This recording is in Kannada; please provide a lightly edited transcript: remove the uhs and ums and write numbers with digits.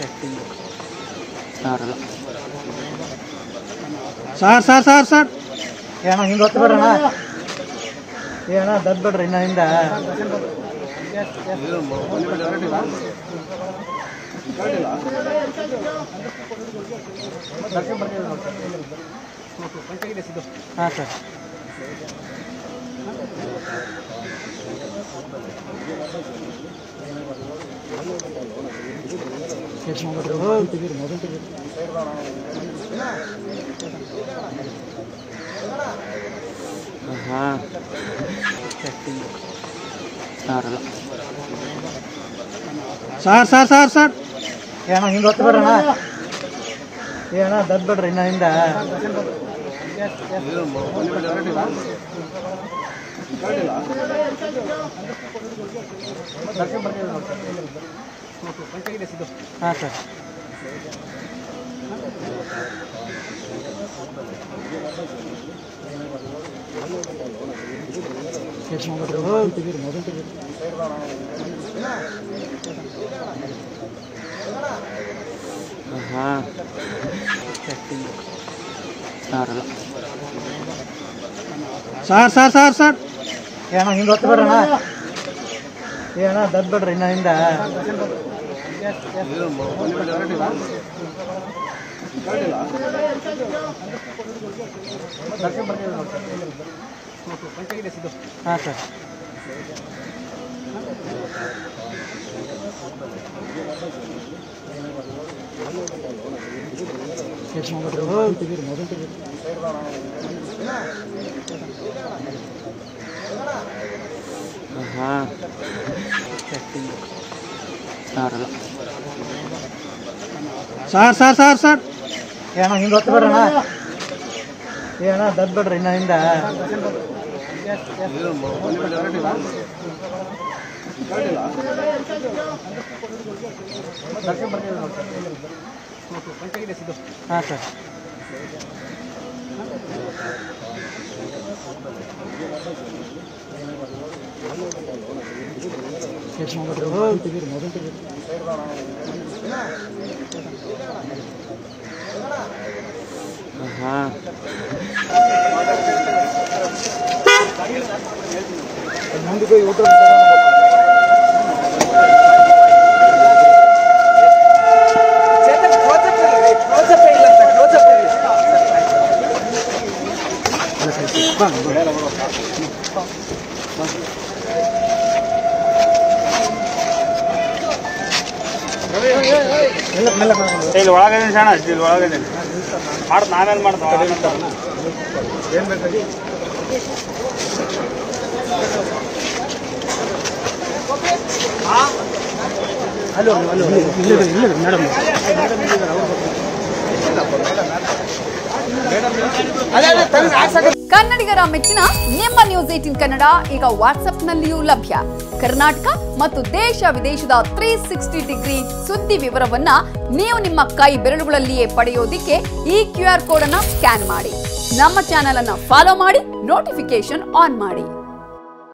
ಸರ್ ಸರ್ ಸರ್ ಸರ್ ಏನೋ ಹಿಂಗೆ ಹೊತ್ತು ಬಿಡ್ರಣ ಏನೋ ದದ್ ಬಿಡ್ರಿ ಇನ್ನ ಹಿಂದ ಹಾಂ sir sir sir sir sir ಏನೋ ಹಿಂಗೆ ಹೊತ್ತು ಬಿಡ್ರಣ ಏನೋ ದದ್ ಬಿಡ್ರಿ ಇನ್ನ ಹಿಂದ ಹಾಂ sir sir sir sir sir ಏನೋ ಹಿಂಗೆ ಹೊತ್ತು ಬಿಡ್ರಣ ಏನೋ ದದ್ ಬಿಡ್ರಿ ಇನ್ನ ಹಿಂದ ಹಾಂ sir sir sir sir sir ಏನೋ ಹಿಂಗೆ ಹೊತ್ತು ಬಿಡ್ರಣ ಏನೋ ದದ್ ಬಿಡ್ರಿ ಇನ್ನ ಹಿಂದ ಹಾಂ ಸರ್ ಮುಂದೆ ಊಟ ಇಲ್ಲಿ ಒಳಗದೇನೆ ಸಣ್ಣ ಇಲ್ಲಿ ಒಳಗದೇನೆ ಮಾಡ್ದು ನಾವೇನು ಮಾಡ್ದು ಏನು ಬೇಕಾಗಿ ಹಲೋ ಹಲೋ ಇಲ್ಲ ಮೇಡಮ್ ಕನ್ನಡಿಗರ ಮೆಚ್ಚಿನ ನಿಮ್ಮ ನ್ಯೂಸ್ 18 ಕನ್ನಡ ಈಗ ವಾಟ್ಸ್ಆಪ್ನಲ್ಲಿಯೂ ಲಭ್ಯ. ಕರ್ನಾಟಕ ಮತ್ತು ದೇಶ ವಿದೇಶದ 360 ಡಿಗ್ರಿ ಸುದ್ದಿ ವಿವರವನ್ನ ನೀವು ನಿಮ್ಮ ಕೈ ಬೆರಳುಗಳಲ್ಲಿಯೇ ಪಡೆಯೋದಿಕ್ಕೆ ಈ QR ಕೋಡ್ ಅನ್ನು ಸ್ಕ್ಯಾನ್ ಮಾಡಿ. ನಮ್ಮ ಚಾನೆಲ್ ಅನ್ನು ಫಾಲೋ ಮಾಡಿ, ನೋಟಿಫಿಕೇಶನ್ ಆನ್ ಮಾಡಿ.